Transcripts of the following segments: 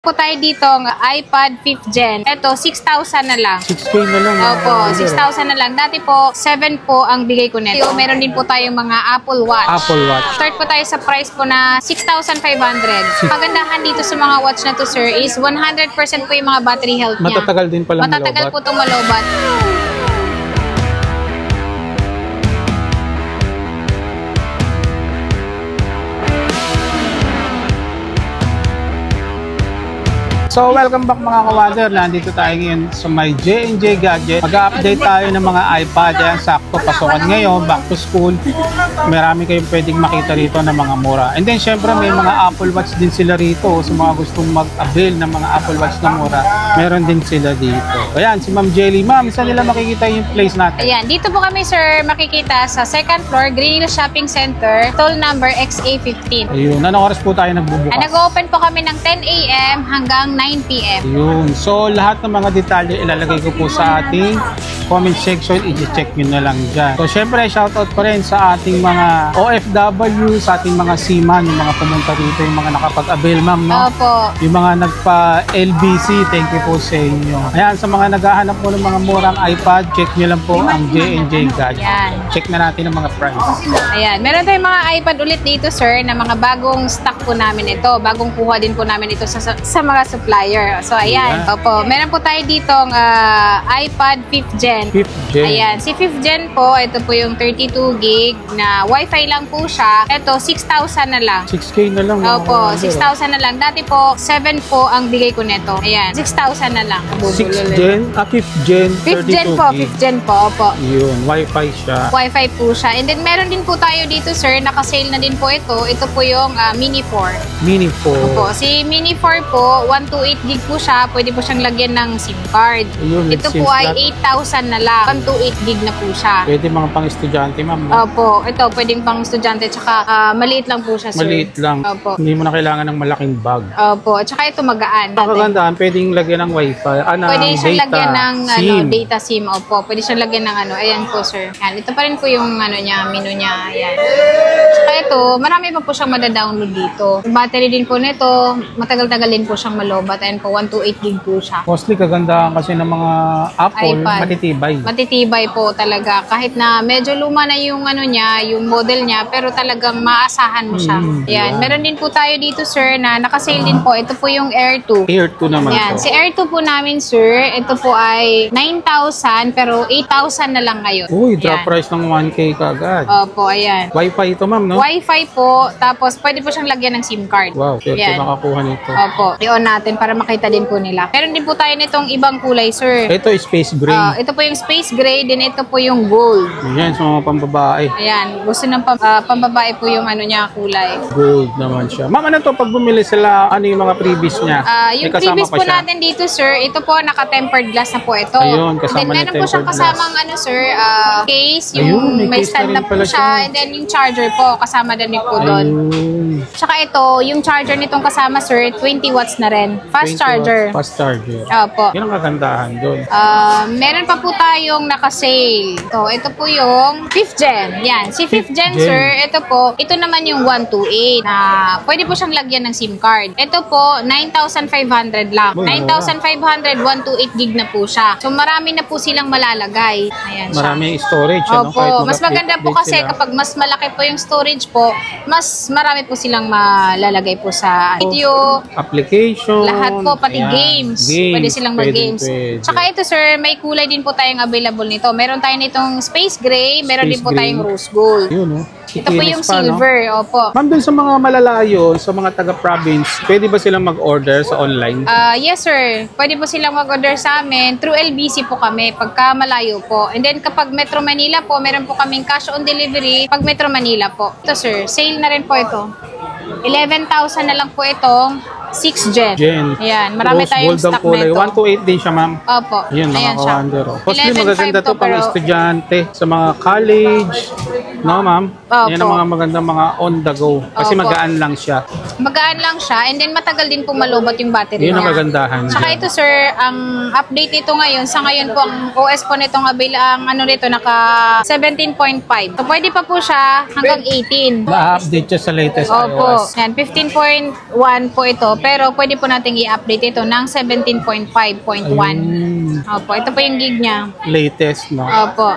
Po tayo dito ng iPad 5th Gen. Ito, 6,000 na lang. 6K na lang. Opo, 6,000 na lang. Dati po, 7 po ang bigay ko nito. Meron din po tayong mga Apple Watch. Apple Watch. Start po tayo sa price po na 6,500. Pagandahan dito sa mga watch na to, sir, is 100% po yung mga battery health niya. Matatagal din pala malobat. Matatagal po itong malobat. So, welcome back mga kawader. Nandito tayo ngayon sa may J&J Gadget. Mag-update tayo ng mga iPad. Ayan, sakto pasukan ngayon, back to school. Marami kayong pwedeng makita rito ng mga mura. And then, syempre, may mga Apple Watch din sila rito. Sa mga gustong mag-avail ng mga Apple Watch na mura, meron din sila dito. Ayan, si Ma'am Jelly. Ma'am, saan nila makikita yung place natin? Ayan, dito po kami, sir, makikita sa second floor, Green Hills Shopping Center, toll number XA15. Ayun, anong oras po tayo nagbubukas? Nag-open po kami ng 10 a.m. hanggang 9 p.m. Ayun. So, lahat ng mga detalye ilalagay ko po sa ating comment section. I-check nyo na lang dyan. So, syempre, shoutout pa rin sa ating mga OFW, sa ating mga seaman, yung mga pumunta dito, yung mga nakapag-avail, ma'am, no? Opo. Yung mga nagpa-LBC, thank you po sa inyo. Ayan, sa mga naghahanap po ng mga murang iPad, check nyo lang po ang J&J Gadget. Ayan. Check na natin ang mga price. Ayan, meron tayong mga iPad ulit dito, sir, na mga bagong stock po namin ito. Bagong kuha din po namin ito sa mga supplier. So, ayan. Opo, meron po tayo ditong iPad 5th Gen. 5th Gen. Ayan, si 5th Gen po, ito po yung 32 gig na Wi-Fi lang po siya. Ito, 6,000 na lang. 6K na lang. Opo, 6,000 na lang. Dati po, 7 po ang bigay ko nito. Ayan, 6,000 na lang. 6th Gen? 5th Gen, 5th Gen po, 5th Gen po, opo. Yun, Wi-Fi siya. Wi-Fi po siya. And then, meron din po tayo dito, sir, nakasale na din po ito. Ito po yung Mini 4. Mini 4. Opo, si Mini 4 po, 128 gig po siya. Pwede po siyang lagyan ng SIM card. Ayun, Ito po ay 8,000 na lang. 128 gig na po siya. Pwede mga pang-estudyante, ma'am. Opo, ito pwedeng pang estudyante. Tsaka maliit lang po siya, sir. Maliit lang. Opo. Hindi mo na kailangan ng malaking bag. Opo, at saka ito magaan. Pakagandaan, pwedeng lagyan ng wifi. Pwede siyang data, lagyan ng SIM. data SIM. Opo, pwede siyang lagyan ng Ayan po, sir. Yan, ito pa rin po yung menu niya. Ayan. Tsaka ito, marami pa po siyang madadownload dito. Yung battery din po nito, matagal-tagal din po siyang malobat. Ayan po, 128 gig po siya. Mostly kagandahan kasi ng mga Apple, iPad. matitibay. Matitibay po talaga. Kahit na medyo luma na yung niya, yung model niya, pero talagang maasahan mo siya. Ayan. Meron din po tayo dito, sir, na nakasale din po. Ito po yung Air 2. Air 2 naman Ayan. to. Si Air 2 po namin, sir, ito po ay 9,000 pero 8,000 na lang ngayon. Uy, drop Ayan. price ng 1K kaagad. Opo, ayan. Wi-Fi ito, ma'am, no? Wi-Fi po, tapos pwede po siyang lagyan ng SIM card. Wow, pwede Ayan. makakuha nito. Opo, i-on natin para makita din po nila. Meron din po tayo nitong ibang kulay, sir. Ito, space gray. Ito po yung space gray, din ito po yung gold. Yan, sa mga pambabae. Ayan, gusto ng pambabae po yung niya kulay. Gold naman siya. Ma'am, ano to? Pag bumili sila, ano yung mga freebies niya? Yung May kasama previous pa po siya. natin dito, sir, ito po naka-tempered glass na po ito. Ayun, kasama And then na meron po siyang tempered kasamang sir, case, Ayun, yung may may case na stand rin na po pala siya, siya. and then yung charger po, kasama din po doon. Ayun. Tsaka ito, yung charger nitong kasama, sir, 20 watts na rin. Fast 20 charger. watts, fast charger. Opo. Yan ang kagandahan doon. Meron pa po tayong naka-sale. Ito po yung 5th Gen. Yan. Si 5th Gen, sir, ito naman yung 128 na pwede po siyang lagyan ng SIM card. Ito po, 9,500 lang. 9,500, 128 gig na po siya. So, marami na po silang malalagay. Ayan siya. Maraming storage. Ano? Opo, mas maganda po kasi kapag mas malaki po yung storage po, mas marami po silang malalagay po sa video, application. lahat po, pati Ayan. games. Pwede silang mag-games. Tsaka ito, sir, may kulay din po tayong available nito. Meron tayo nitong space gray, meron din po tayong rose gold. Yun, Ito po yung silver, opo. Ma'am, dun sa mga malalayo, sa mga taga-province, pwede ba silang mag-order sa online? Yes, sir. Pwede po silang mag-order sa amin. Through LBC po kami, pagka malayo po. And then, kapag Metro Manila po, meron po kaming cash on delivery pag Metro Manila po. Ito, sir. Sale na rin po ito. 11,000 na lang po itong 6th Gen. Ayan, marami Rose tayong gold ang stock kulay. nito. 128 din siya, ma'am. Opo. Yun, mga Ayan siya. ka-wonder. Kasi 11,500 magaganda to to, pang pero- estudyante, sa mga college. No, ma'am? Opo. Yan ang mga magandang mga on the go. Kasi Opo. magaan lang siya. Magaan lang siya, and then matagal din po malobat yung battery Yun ang niya. kagandahan Tsaka dyan. ito, sir, ang update nito ngayon, sa ngayon po, ang OS po nitong nito, naka 17.5. So, pwede pa po siya hanggang 18. Ma-update siya sa latest Opo. iOS. Yan, 15.1 po ito. pero pwede po nating i-update ito ng 17.5.1. Opo, ito po yung gig niya. Latest, no? Opo.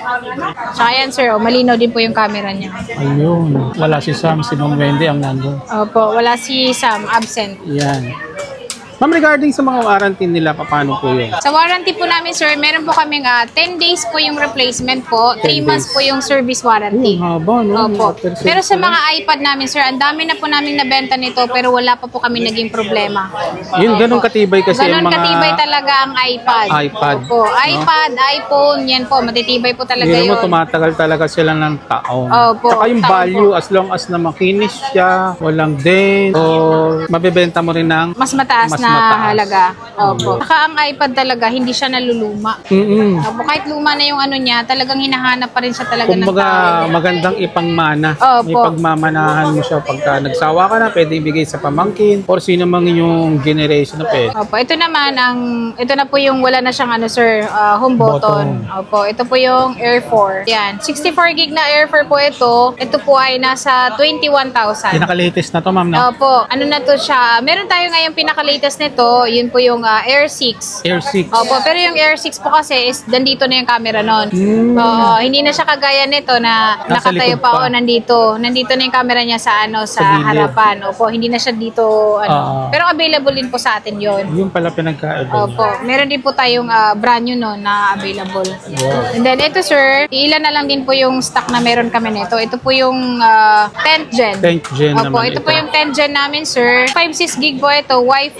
Tsaka yan, sir. Malinaw din po yung camera niya. Ayun. Wala si Sam, si Ma'am Wendy ang nandun. Opo, wala si Sam. Absent. Yan. Ma'am, regarding sa mga warranty nila, paano po yun? Sa warranty po namin, sir, meron po kaming 10 days po yung replacement po, 3 months po yung service warranty. Haba, no? Opo. Pero sa mga iPad namin, sir, ang dami na po namin nabenta nito pero wala pa po kami naging problema. Yun, ganun katibay kasi yung ganun mga... katibay talaga ang iPad. Opo. iPad, iPhone, yan po, matitibay po talaga Hindi yun. mo tumatagal talaga sila ng taon. Opo. Saka yung value, as long as na makinis siya, walang dent, o mabebenta mo rin ng mas mataas na halaga. Opo. Saka ang iPad talaga, hindi siya naluluma. Opo, kahit luma na yung ano niya, talagang hinahanap pa rin siya talaga ng kumbaga, tao. magandang ipangmana. Opo. May pagmamanahan mo siya pagka nagsawa ka na, pwede ibigay sa pamangkin or sino mang inyong generation na pwede. Opo, ito naman ito na po yung wala na siyang sir, home button. Opo, ito po yung Air 4. Yan, 64 gig na Air 4 po ito. Ito po ay nasa 21,000. Pinaka-latest na to, ma'am, na? Opo, ano na to siya? Meron tayo ngayong pinaka-latest nito, yun po yung Air 6. Air 6. Opo, pero yung Air 6 po kasi is nandito na yung camera nun. Hindi na siya kagaya nito na Nasa nakatayo likod pa. pa. Nandito na yung camera niya sa sa gilid. harapan. Opo, hindi na siya dito pero available din po sa atin yun. Yung pala pinagkaiba. Opo, meron din po tayong brand new no na available. Wow. And then ito sir, ilan na lang din po yung stock na meron kami nito. Ito po yung 10th gen. 10th gen Opo, naman ito po yung 10th gen namin sir. 5.6 gig po ito,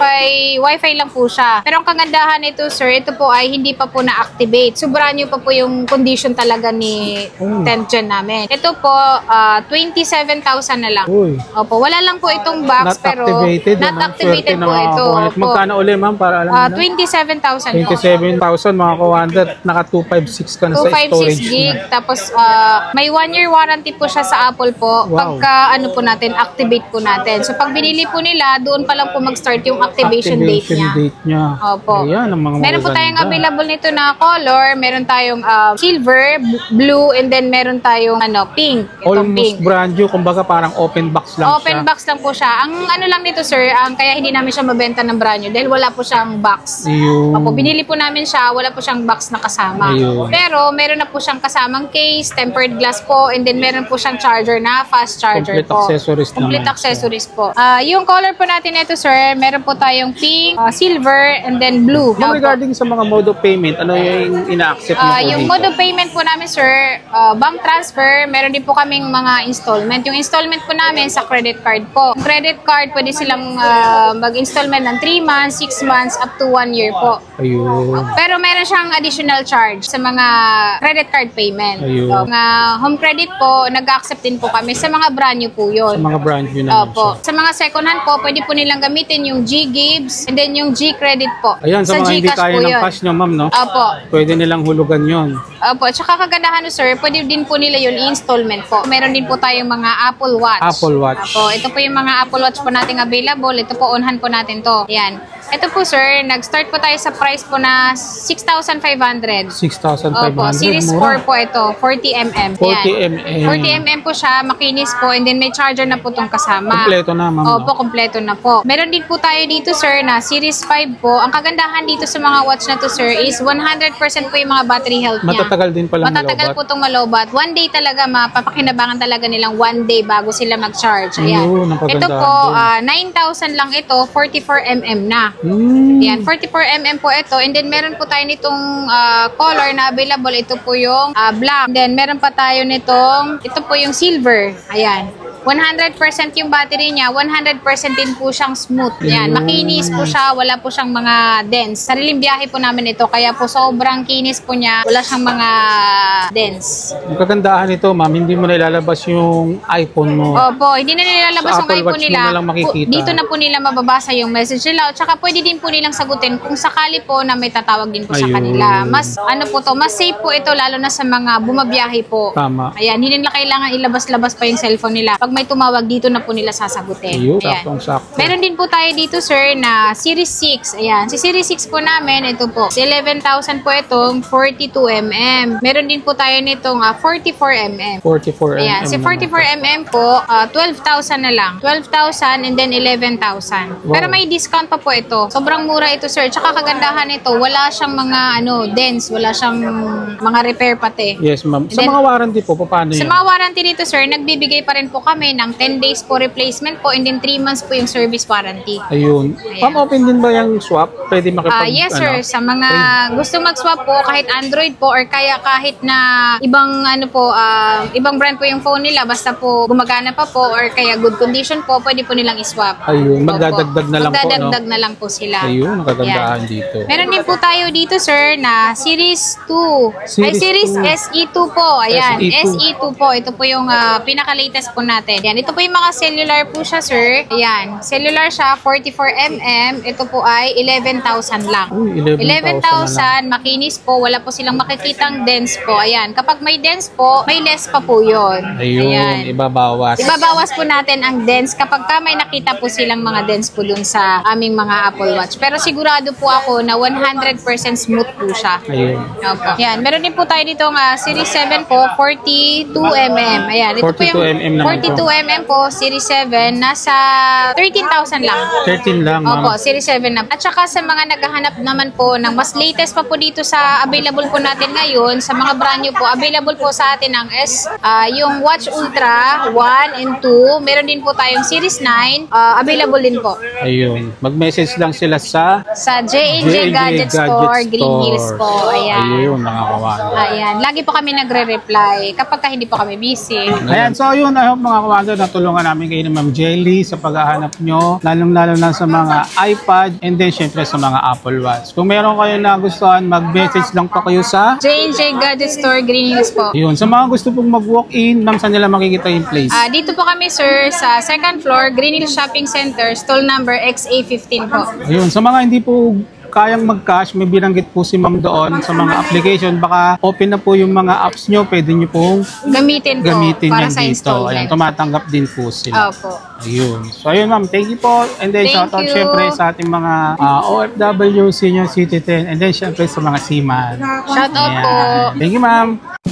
Wi-Fi lang po siya. Pero ang kagandahan nito sir, ito po ay hindi pa po na-activate. So brand new pa po yung condition talaga ni 10th gen namin. Ito po 27,000 na lang. Uy. Opo, wala lang po itong box Not pero activated. not activated po ito. Opo. Magkano ulit, ma'am? Para alam nila? 27,000 po. 27,000 mga kawander. Naka 256 ka na sa 256 storage gig. na. Tapos, may 1-year warranty po siya sa Apple po. Wow. Pagka, ano po natin, activate po natin. So, pag binili po nila, doon pa lang po mag-start yung activation date niya. Opo. Ayan, ang mga Meron po magaganda. tayong available nito na color. Meron tayong silver, blue, and then meron tayong pink. Itong Almost pink. brand new. Kumbaga parang open box lang Open siya. box lang po siya. Ang ano lang nito, sir, kaya hindi namin siya mabenta ng brand new dahil wala po siyang box. Ayun. Opo, binili po namin siya, wala po siyang box na kasama. Ayun. Pero meron na po siyang kasamang case, tempered glass po, and then meron po siyang charger na fast charger Complete po. accessories Complete naman. accessories po. Yung color po natin ito, sir, meron po tayong pink, silver, and then blue. Ma'am, Opo. regarding sa mga mode of payment, ano yung ina-accept niyo po Yung dito? mode of payment po namin, sir, bank transfer, meron din po kaming mga installment. Yung installment po namin sa credit card po. Yung credit card, pwede silang mag-installment ng 3 months, 6 months, up to 1 year po. Ayun. Pero meron siyang additional charge sa mga credit card payment. Ayun. So, mga home credit po, nag-accept din po kami sa mga brand new po yun. Sa mga brand new naman Opo. siya. Sa mga second hand po, pwede po nilang gamitin yung G-Gibbs and then yung G-Credit po. Ayan, sa mga hindi GCash kaya po ng yun. cash nyo, ma'am, no? Opo. Pwede nilang hulugan yon. Opo, tsaka kagandahan no sir, pwede din po nila yun i-installment po. Meron din po tayong mga Apple Watch. Apple Watch. Opo, ito po yung mga Apple Watch po nating available. Ito po, onhan po natin to. Yan. Ito po sir, nag-start po tayo sa price po na 6,500. 6,500. Opo, Series 4 po ito, 40mm. 40mm. 40mm po siya, makinis po, and then may charger na po itong kasama. Kompleto na, ma'am. Opo, kompleto na po. Meron din po tayo dito, sir, na Series 5 po. Ang kagandahan dito sa mga watch na to, sir, is 100% po yung mga battery health niya. Matatagal din pala Matatagal po itong malobat. One day talaga, mapapakinabangan talaga nilang one day bago sila mag-charge. Ayan. Ayun, ang Ito kagandahan po, din. 9,000 lang ito, 44mm na. Ayan, 44mm po ito. And then, meron po tayo nitong color na available. Ito po yung black. And then, meron pa tayo nitong, ito po yung silver. Ayan. 100% yung battery niya, 100% din po siyang smooth. Yan, makinis po siya, wala po siyang mga dents. Sariling biyahe po namin ito, kaya po sobrang kinis po niya, wala siyang mga dents. Ang kagandahan nito, ma'am, hindi mo na ilalabas yung iPhone mo. Opo, hindi na nilalabas Sa yung Apple iPhone Watch mo nila. na lang makikita. Dito na po nila mababasa yung message nila. At saka pwede din po nilang sagutin kung sakali po na may tatawag din po sa Ayun. kanila. Mas, mas safe po ito lalo na sa mga bumabiyahe po. Tama. Ayan, hindi nila kailangan ilabas-labas pa yung cellphone nila. Pag kapag may tumawag, dito na po nila sasagutin. Ayun, Ayan. saktong-sakto. Meron din po tayo dito, sir, na Series 6. Ayan. Si Series 6 po namin, ito po. Si 11,000 po itong 42mm. Meron din po tayo nitong 44mm. 44mm. Ayan. Si 44mm po, 12,000 na lang. 12,000 and then 11,000. Wow. Pero may discount pa po ito. Sobrang mura ito, sir. Tsaka kagandahan nito, wala siyang mga dents, wala siyang mga repair pati. Yes, ma'am. Sa Then, mga warranty po, paano sa yun? mga warranty dito, sir, nagbibigay pa rin po kami ng 10 days po replacement po and then 3 months po yung service warranty. Ayun. Ma'am, open din ba yung swap? Pwede makipag... Yes, sir. Sa mga gusto mag-swap po, kahit Android po or kaya kahit na ibang ibang brand po yung phone nila, basta po gumagana pa po or kaya good condition po, pwede po nilang iswap. Ayun, magdadagdag na lang po, no? Magdadagdag na lang po sila. Ayun, nakagandahan Yan. dito. Meron din po tayo dito, sir, na Series 2. Series 2. SE2 po. Ayan, SE2. SE2 po. Ito po yung pinaka-latest po natin. Yan, ito po yung mga cellular po siya, sir. Ayan, cellular siya, 44mm. Ito po ay 11,000 lang. Uy, 11,000 11,000, makinis po. Wala po silang makikitang dents po. Ayan, kapag may dents po, may less pa po yun. Ayun, ibabawas. Ibabawas po natin ang dents kapag may nakita po silang mga dents po dun sa aming mga Apple Watch. Pero sigurado po ako na 100% smooth po siya. Ayun. Okay. Yan. Meron din po tayo dito Series 7 po, 42mm. Ayan. Ito po yung 42mm naman po. 42mm po, Series 7. Nasa 13,000 lang. 13 lang, ma'am. Opo, Series 7 na. At saka sa mga naghahanap naman po ng mas latest pa po dito sa available po natin ngayon, sa mga brand new po, available po sa atin ang yung Watch Ultra 1 and 2. Meron din po tayong Series 9. Available din po. Ayun. Mag-message lang sila sa J&J Gadget Store, Green Hills po. Ayan. Ayun, nakakawan. Ayan. Lagi po kami nagre-reply kapag hindi po kami busy. Ayan, so yun, I hope mga kawander, natulungan namin kayo ni Ma'am Jelly sa paghahanap nyo, lalong-lalo na sa mga iPad and then syempre sa mga Apple Watch. Kung meron kayo na gustuhan, mag-message lang po kayo sa J&J Gadget Store, Green Hills po. yun. Sa mga gusto pong mag-walk-in, ma'am, saan nila makikita yung place? Dito po kami, sir, sa second floor, Green Hills Shopping Center, stall number XA15 po. Ayun, sa mga hindi po kayang mag-cash, may binanggit po si ma'am doon sa mga application. Baka open na po yung mga apps nyo, pwede nyo pong Gamitin po para yan sa dito. installment. Ayan, tumatanggap din po sila. Opo. Ayun. So, ayun ma'am, thank you po. And then, Thank shoutout you. syempre sa ating mga OFW, senior citizen, and then syempre sa mga seaman. Shout out po. Thank you ma'am.